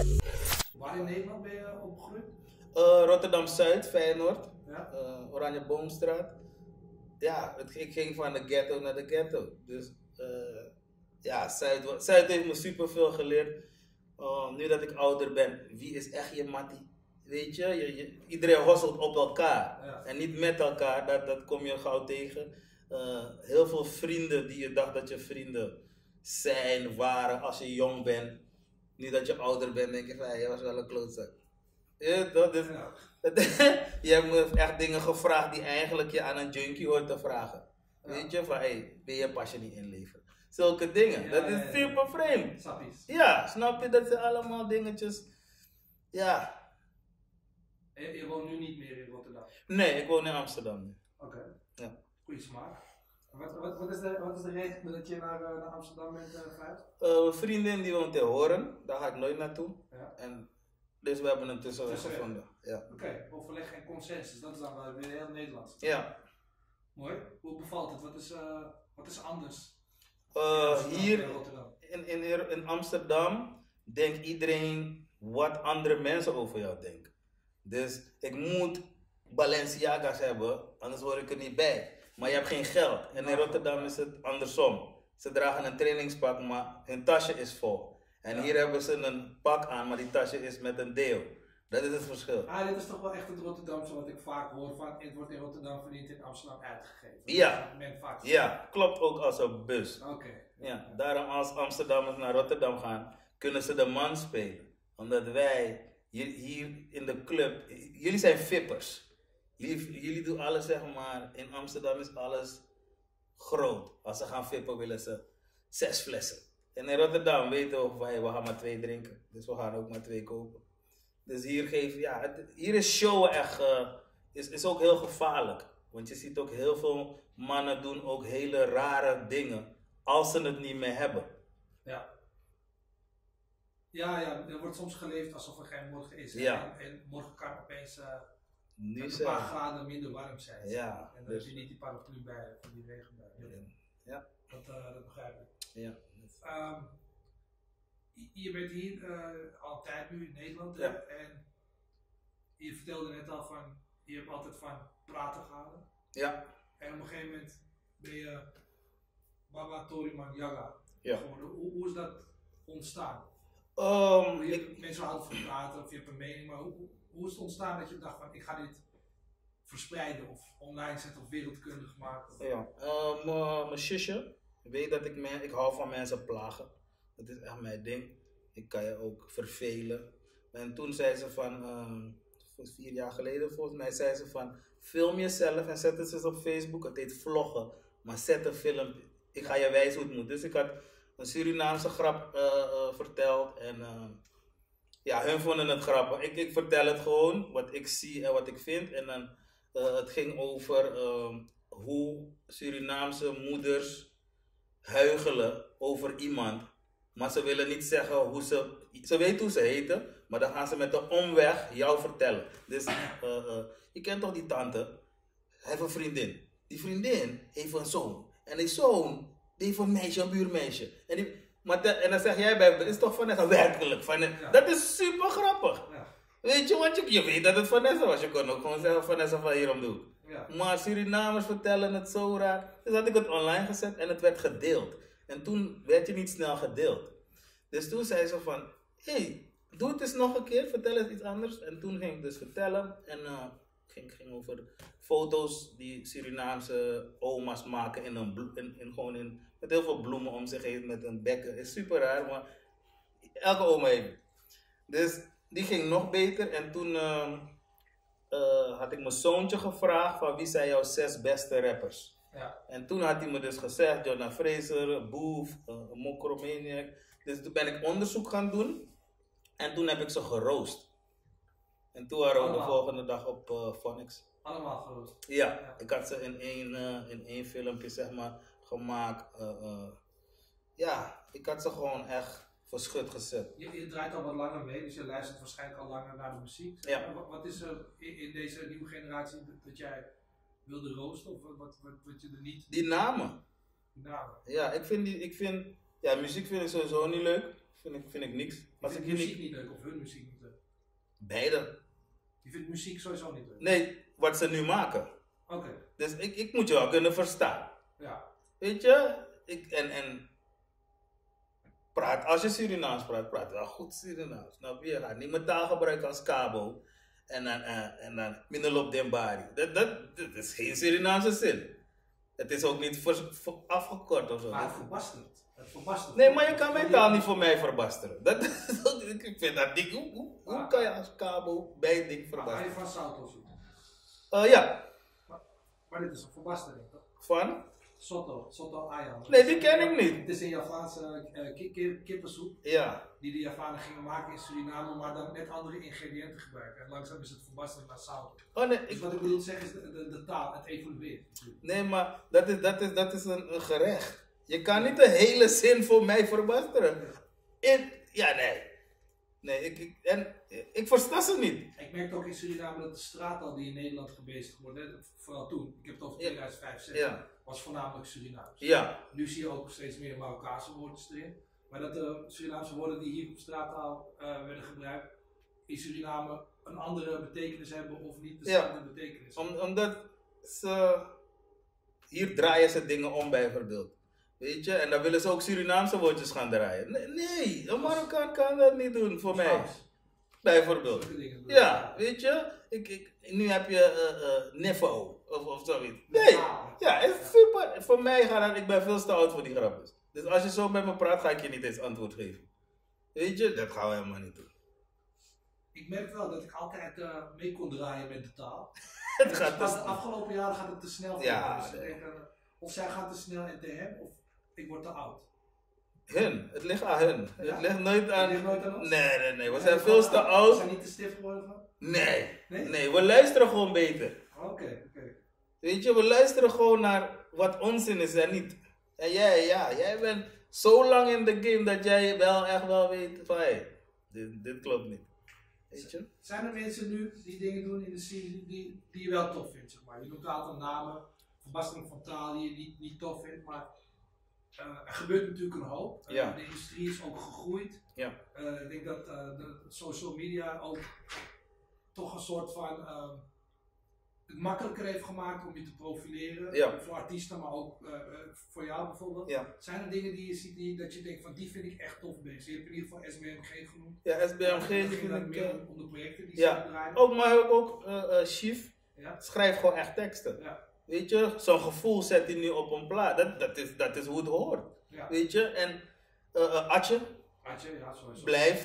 Waar in Nederland ben je opgegroeid? Rotterdam-Zuid, Feyenoord. Ja. Oranje Boomstraat. Ja, ik ging van de ghetto naar de ghetto. Dus ja, Zuid heeft me superveel geleerd. Nu dat ik ouder ben, wie is echt je mattie? Weet je, iedereen hustelt op elkaar. Ja. En niet met elkaar, dat kom je gauw tegen. Heel veel vrienden die je dacht dat je vrienden zijn, waren als je jong bent. Nu dat je ouder bent, denk je van, jij was wel een klootzak. Ja, dat is... Ja. Je hebt me echt dingen gevraagd die eigenlijk je aan een junkie hoort te vragen. Ja. Weet je, van hey, ben je pasje niet inleveren? Zulke dingen, Ja, dat is ja, ja. super vreemd. Sappies. Ja, snap je? Dat zijn allemaal dingetjes. Ja, Je woont nu niet meer in Rotterdam. nee, ik woon in Amsterdam nu. Oké. Ja. Goeie smaak. Wat is de reden dat je naar Amsterdam bent verhuisd? Mijn vriendin die woont in Hoorn, daar ga ik nooit naartoe. Ja. En dus we hebben een tussenweg Tussenweg. gevonden. Ja. Oké, overleg en consensus, dat is dan wel weer heel Nederlands. Ja. Mooi. Hoe bevalt het? Wat is anders? Hier in Rotterdam. in Amsterdam denkt iedereen wat andere mensen over jou denken. Dus ik moet Balenciaga's hebben, anders hoor ik er niet bij. Maar je hebt geen geld. En in Rotterdam is het andersom. Ze dragen een trainingspak, maar hun tasje is vol. En Ja. hier hebben ze een pak aan, maar die tasje is met een deel. Dat is het verschil. Dit is toch wel echt het Rotterdamse wat ik vaak hoor van het wordt in Rotterdam verdiend in Amsterdam uitgegeven. Ja. Dat men vaak Ja, klopt ook als een bus. Oké. Ja, daarom als Amsterdammers naar Rotterdam gaan, kunnen ze de man spelen. Omdat wij hier in de club, jullie zijn vippers. Jullie doen alles zeg maar, in Amsterdam is alles groot. Als ze gaan vippen willen ze 6 flessen. En in Rotterdam weten we van hey, we gaan maar 2 drinken. Dus we gaan ook maar 2 kopen. Dus hier hier is showen echt, is ook heel gevaarlijk. Want je ziet ook heel veel mannen doen ook hele rare dingen als ze het niet meer hebben. Ja. Ja, er wordt soms geleefd alsof er geen morgen is. Ja. En morgen kan opeens Nu een zijn paar graden minder warm zijn. Ja, En dan dus- heb je niet die paraplu bij van die regenbui. Ja. Dat begrijp ik. Ja. Je bent hier al een tijd nu in Nederland Ja. en je vertelde net al van, je hebt altijd van praten gehouden. Ja. En op een gegeven moment ben je Baba Toriman Yaga Ja. geworden. Hoe is dat ontstaan? Mensen houden van praten of je hebt een mening, maar hoe is het ontstaan dat je dacht van ik ga dit verspreiden of online zetten of wereldkundig maken? Ja. Mijn zusje weet dat ik hou van mensen plagen. Dat is echt mijn ding. Ik kan je ook vervelen. En toen zei ze van, 4 jaar geleden volgens mij, zei ze van, film jezelf en zet het eens op Facebook. Het heet vloggen, maar zet een film. Ik ga je wijzen hoe het moet. Dus ik had een Surinaamse grap verteld en ja, hun vonden het grappig. Ik vertel het gewoon, wat ik zie en wat ik vind. En dan, het ging over hoe Surinaamse moeders huichelen over iemand. Maar ze willen niet zeggen hoe ze weten hoe ze heten, maar dan gaan ze met de omweg jou vertellen. Dus je kent toch die tante? Hij heeft een vriendin. Die vriendin heeft een zoon. En die zoon, die heeft een meisje, een buurmeisje. En dan zeg jij bij, dat is toch Vanessa werkelijk? Ja. Dat is super grappig. Ja. Weet je, want je weet dat het Vanessa was. Je kon ook gewoon zeggen Vanessa van hierom doe. Ja. Maar Surinamers vertellen het zo raar. Dus had ik het online gezet en het werd gedeeld. En toen werd je niet snel gedeeld. Dus toen zei ze van, hey, doe het eens nog een keer, vertel eens iets anders. En toen ging ik dus vertellen en ging over foto's die Surinaamse oma's maken met heel veel bloemen om zich heen met een bekken. Is super raar, maar elke oma heeft het. Dus die ging nog beter en toen had ik mijn zoontje gevraagd van wie zijn jouw 6 beste rappers. Ja. En toen had hij me dus gezegd, Jonah Fraser, Boef, Mokromaniac. Dus toen ben ik onderzoek gaan doen en toen heb ik ze geroost. En toen waren we de Allemaal? volgende dag op Phonics. Allemaal geroost. Ja, ik had ze in één filmpje zeg maar gemaakt. Ja, ik had ze gewoon echt voor schut gezet. Je draait al wat langer mee, dus je luistert waarschijnlijk al langer naar de muziek. Ja. Wat is er in deze nieuwe generatie dat jij wilde roosten of wat je er niet Die namen. namen? Ja, muziek vind ik sowieso niet leuk. Vind ik niks. Je vindt muziek niet leuk of hun muziek niet leuk? Beide. Je vindt muziek sowieso niet leuk? Nee, wat ze nu maken. Oké. Dus ik moet je wel kunnen verstaan. Ja. Weet je? En praat, als je Surinaams praat, praat wel goed Surinaams. Snap je? Je gaat niet mijn taal gebruiken als Cabo. En dan middel op den bari. Dat is geen Surinaamse zin. Het is ook niet afgekort of zo. Maar het verbastert. Nee, maar je kan mijn taal niet voor mij verbasteren. Ik vind dat ding. Hoe kan je als Cabo bij het ding Maar ga je verbasteren? van Soto zoeken? Ja. Maar dit is een verbastering, toch? Van? Soto Ayam. Nee, die ken ik niet. Het is een Javaanse kippensoep Ja. die de Javanen gingen maken in Suriname, maar dan net andere ingrediënten gebruiken. En langzaam is het verbasterd naar zout. Oh nee, Dus wat ik bedoel te zeggen is de taal, het evolueert. nee, maar dat is een gerecht. Je kan niet de hele zin voor mij verbasteren. Ja, nee. Nee, ik versta ze niet. Ik merkte ook in Suriname dat de straattaal die in Nederland gebezigd wordt, hè, vooral toen, ik heb het over 2005, 2006, was voornamelijk Surinaams. Ja. Nu zie je ook steeds meer Marokkaanse woordjes erin. Maar dat de Surinaamse woorden die hier op straattaal werden gebruikt, in Suriname een andere betekenis hebben of niet dezelfde betekenis. Omdat ze... Hier draaien ze dingen om bijvoorbeeld. Weet je? En dan willen ze ook Surinaamse woordjes gaan draaien. Nee, een Marokkaan kan dat niet doen voor mij. Bijvoorbeeld. Ja, weet je? Nu heb je Neffo of zoiets. Nee, ja, het is super. Voor mij gaat dat, ik ben veel te oud voor die grapjes. Dus als je zo met me praat, ga ik je niet eens antwoord geven. Weet je, dat gaan we helemaal niet doen. Ik merk wel dat ik altijd mee kon draaien met de taal. Het gaat de afgelopen jaren gaat het te snel voor ja, mij. Dus ik denk, of zij gaat te snel en te hem, of ik word te oud. Hun, het ligt aan hun. Ja? Het ligt nooit aan... Het ligt nooit aan ons? Nee. We zijn veel te oud. We zijn niet te stift geworden van? Nee, we luisteren gewoon beter. Oké. Weet je, we luisteren gewoon naar wat onzin is en niet. En jij bent zo lang in de game dat jij wel echt wel weet van hey, dit klopt niet. Weet je? Zijn er mensen nu die dingen doen in de serie die je wel tof vindt, zeg maar? Je noemt een aantal namen, verbastering van taal die je niet tof vindt, maar er gebeurt natuurlijk een hoop. Ja. De industrie is ook gegroeid. Ja. Ik denk dat de social media ook toch een soort van het makkelijker heeft gemaakt om je te profileren. Ja. Voor artiesten, maar ook voor jou bijvoorbeeld. Ja. Zijn er dingen die je ziet dat je denkt van die vind ik echt tof bezig? Je hebt in ieder geval SBMG genoemd. Ja, SBMG vind ik meer om de projecten die ze draaien. Ook, maar ook Chief schrijft gewoon echt teksten. Ja. Weet je, zo'n gevoel zet hij nu op een plaat. Dat is hoe het hoort. Ja. Weet je, en Atje ja, sowieso.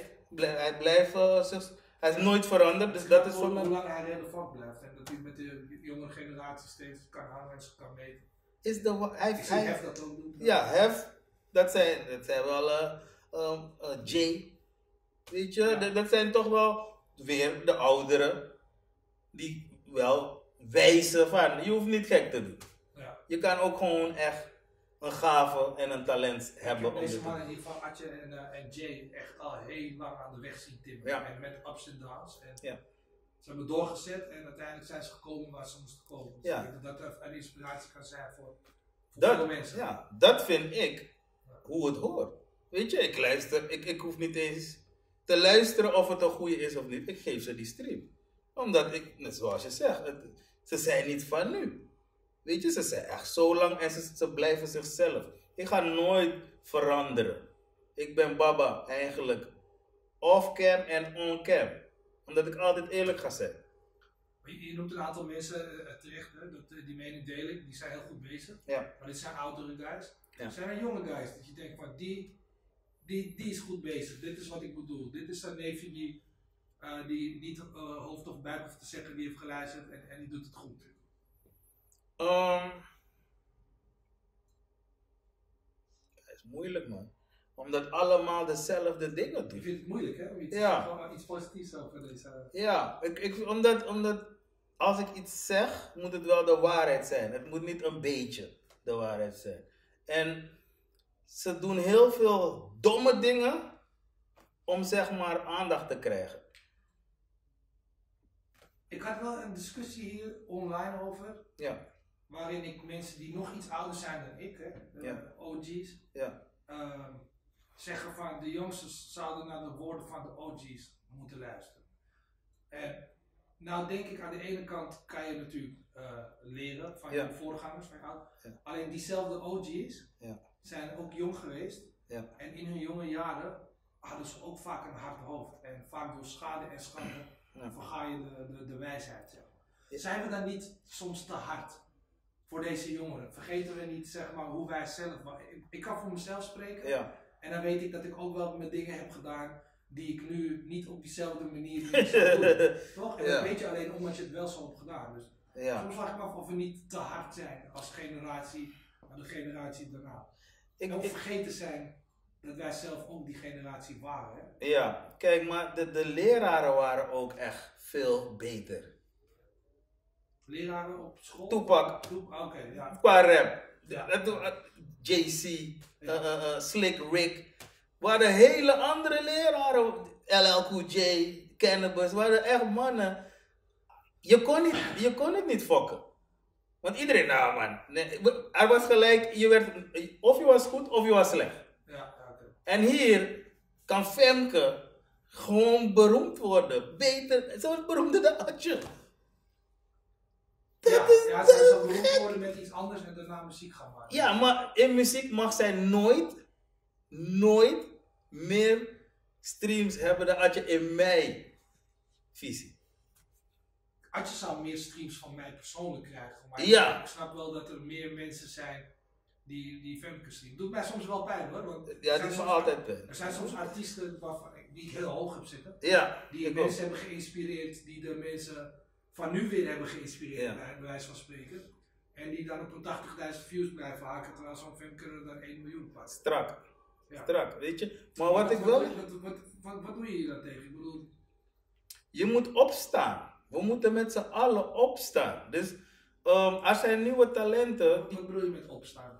hij is nooit veranderd, dus dat is voor mij. Hoe lang hij relevant blijft en dat hij met de jonge generatie steeds kan hangen en ze kan meten. Hij Hef dat ook doen. Ja, Hef, dat zijn wel Jay. Weet je, dat zijn toch wel weer de ouderen die wel wijzen van, je hoeft niet gek te doen. Ja. Je kan ook gewoon echt een gave en een talent hebben. Ik heb deze mannen in ieder geval, Atje en Jay, echt al heel lang aan de weg zien timmeren. Ja. En met ups en downs. En Ja. ze hebben doorgezet en uiteindelijk zijn ze gekomen waar ze moesten komen. Dus Ja. ik denk dat dat een inspiratie kan zijn voor veel mensen. Ja, dat vind ik hoe het hoort. Weet je, ik luister, ik hoef niet eens te luisteren of het een goede is of niet. Ik geef ze die stream. Omdat net zoals je zegt, ze zijn niet van nu. Weet je, ze zijn echt zo lang en ze blijven zichzelf. Ik ga nooit veranderen. Ik ben Baba eigenlijk off-cam en on-cam. Omdat ik altijd eerlijk ga zijn. Je noemt een aantal mensen terecht, hè, die mening deel ik, die zijn heel goed bezig. Ja. Maar dit zijn oudere guys. Ja. Zijn er jonge guys dat je denkt van die is goed bezig, dit is wat ik bedoel. Dit is een neefje die niet hoofd of buik hoeft te zeggen, die heeft geluisterd en die doet het goed. Dat is moeilijk, man. Omdat allemaal dezelfde dingen Ik doen. vind het moeilijk, hè? Om iets positiefs over deze... Ja, omdat als ik iets zeg, moet het wel de waarheid zijn. Het moet niet een beetje de waarheid zijn. En ze doen heel veel domme dingen om zeg maar aandacht te krijgen. Ik had wel een discussie hier online over. Ja. Waarin ik mensen die nog iets ouder zijn dan ik, hè, Ja. OG's, Ja. zeggen van de jongsters zouden naar de woorden van de OG's moeten luisteren. En nou denk ik aan de ene kant kan je natuurlijk leren van je voorgangers, van je ouders. Ja. Alleen diezelfde OG's zijn ook jong geweest. Ja. En in hun jonge jaren hadden ze ook vaak een hard hoofd. En vaak door schade en schande verga je de wijsheid. Zeg. Zijn we dan niet soms te hard voor deze jongeren? Vergeten we niet zeg maar, hoe wij zelf... Ik kan voor mezelf spreken. Ja. En dan weet ik dat ik ook wel met dingen heb gedaan die ik nu niet op diezelfde manier zou doen. Toch? En dat weet je alleen omdat je het wel zo hebt gedaan. Dus soms vraag ik me af of we niet te hard zijn als generatie aan de generatie daarna. En ook vergeten zijn dat wij zelf ook die generatie waren. Hè? Ja, kijk, maar de leraren waren ook echt veel beter. Leraren op school? Tupac. Oké, ja. Qua rap. JC, Slick Rick. Waren hele andere leraren. LL Cool J, Cannabis. Waren echt mannen. Je kon het niet fokken. Want iedereen, nou man. Nee, er was gelijk, of je was goed of je was slecht. Ja, okay. En hier kan Femke gewoon beroemd worden. Zo beroemde dan Atje. Ja, zij zou beroemd worden met iets anders en daarna muziek gaan maken. Ja, maar in muziek mag zij nooit meer streams hebben dan Atje in mijn visie. Atje zou meer streams van mij persoonlijk krijgen. Maar ik snap wel dat er meer mensen zijn die Femke streamen. Doet mij soms wel pijn hoor. Want ja, dat is altijd pijn. Er zijn soms artiesten die ik heel hoog heb zitten. Ja, die mensen hebben geïnspireerd, die de mensen van nu weer hebben geïnspireerd, bij wijze van spreken. En die dan op een 80.000 views blijven haken, terwijl zo'n Femke er dan 1 miljoen pakt. Strak, weet je. Maar wat ik wil... Wat doe je hier dan tegen? Ik bedoel... Je moet opstaan. We moeten met z'n allen opstaan. Dus er zijn nieuwe talenten. Wat bedoel je met opstaan?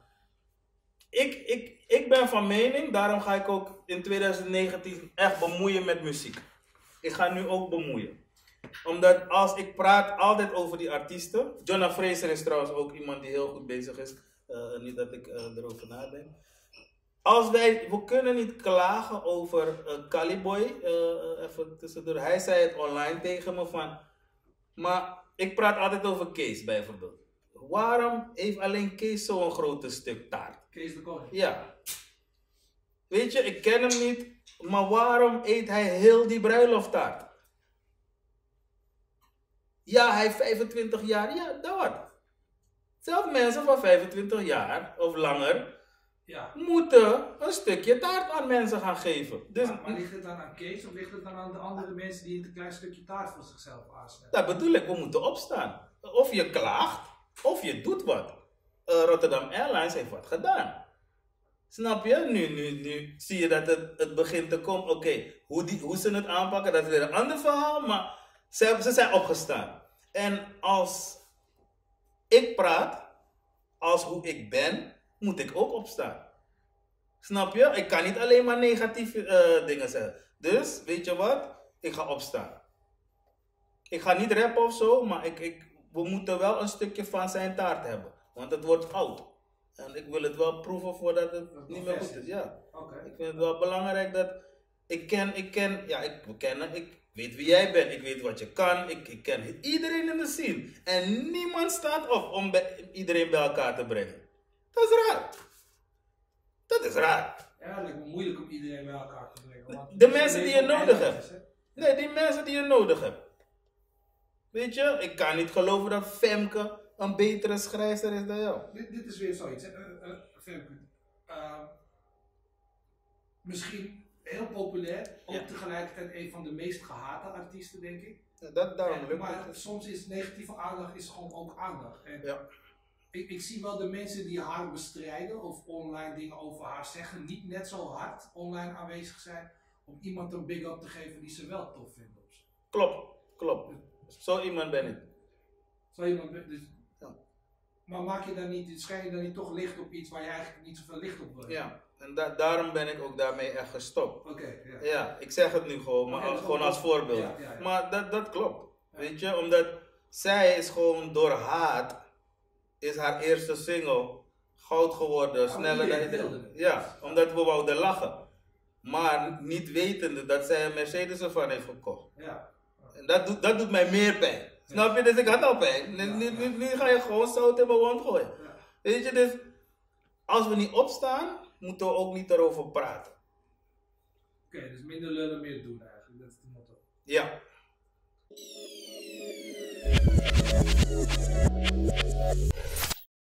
Ik ben van mening, daarom ga ik ook in 2019 echt bemoeien met muziek. Ik ga nu ook bemoeien. Omdat als ik praat altijd over die artiesten. Jonah Fraser is trouwens ook iemand die heel goed bezig is. Niet dat ik erover nadenk. We kunnen niet klagen over Caliboy. Even tussendoor. Hij zei het online tegen me van. Maar ik praat altijd over Kees bijvoorbeeld. Waarom heeft alleen Kees zo'n grote stuk taart? Kees de Koning? Ja. Weet je, ik ken hem niet. Maar waarom eet hij heel die bruilofttaart? Ja, hij heeft 25 jaar. Ja, dat wat. Zelfs mensen van 25 jaar of langer moeten een stukje taart aan mensen gaan geven. Dus, maar ligt het dan aan Kees of ligt het dan aan de andere mensen die een klein stukje taart voor zichzelf aansnijden? Dat bedoel ik, we moeten opstaan. Of je klaagt, of je doet wat. Rotterdam Airlines heeft wat gedaan. Snap je? Nu zie je dat het begint te komen. Oké, hoe ze het aanpakken, dat is weer een ander verhaal, maar ze zijn opgestaan. En als ik praat, als hoe ik ben, moet ik ook opstaan. Snap je? Ik kan niet alleen maar negatieve dingen zeggen. Dus, weet je wat? Ik ga opstaan. Ik ga niet rappen of zo, maar we moeten wel een stukje van zijn taart hebben. Want het wordt oud. En ik wil het wel proeven voordat het niet meer goed is. Ja. Okay. Ik vind het wel belangrijk dat ik weet wie jij bent. Ik weet wat je kan. Ik ken iedereen in de scene. En niemand staat op om iedereen bij elkaar te brengen. Dat is raar. Dat is raar. Ja, het lijkt me moeilijk om iedereen bij elkaar te brengen. Want de mensen die je nodig hebt. Nee, die mensen die je nodig hebt. Weet je, ik kan niet geloven dat Femke een betere schrijfster is dan jou. Dit is weer zoiets. Femke. Misschien heel populair. Ook tegelijkertijd een van de meest gehate artiesten, denk ik. Ja, daarom lukt maar soms is negatieve aandacht gewoon ook aandacht. En ik zie wel de mensen die haar bestrijden of online dingen over haar zeggen, niet net zo hard online aanwezig zijn om iemand een big up te geven die ze wel tof vinden. Klopt. Zo iemand ben ik. Maar schijn je dan niet toch licht op iets waar je eigenlijk niet zoveel licht op wil? Ja, en daarom ben ik ook daarmee echt gestopt. Oké. Ja, ik zeg het nu gewoon, maar gewoon als voorbeeld. Ja. Maar dat klopt. Ja. Weet je, omdat zij is gewoon door haat, is haar eerste single goud geworden, sneller dan iedereen. Ja, omdat we wouden lachen. Maar niet wetende dat zij een Mercedes ervan heeft gekocht. Ja. En dat doet mij meer pijn. Snap je? Dus ik had al pijn. Nu ga je gewoon zout in mijn wond gooien. Ja. Weet je, dus als we niet opstaan, moeten we ook niet erover praten. Oké, dus minder lullen, meer doen eigenlijk. Dat is de motto. Ja.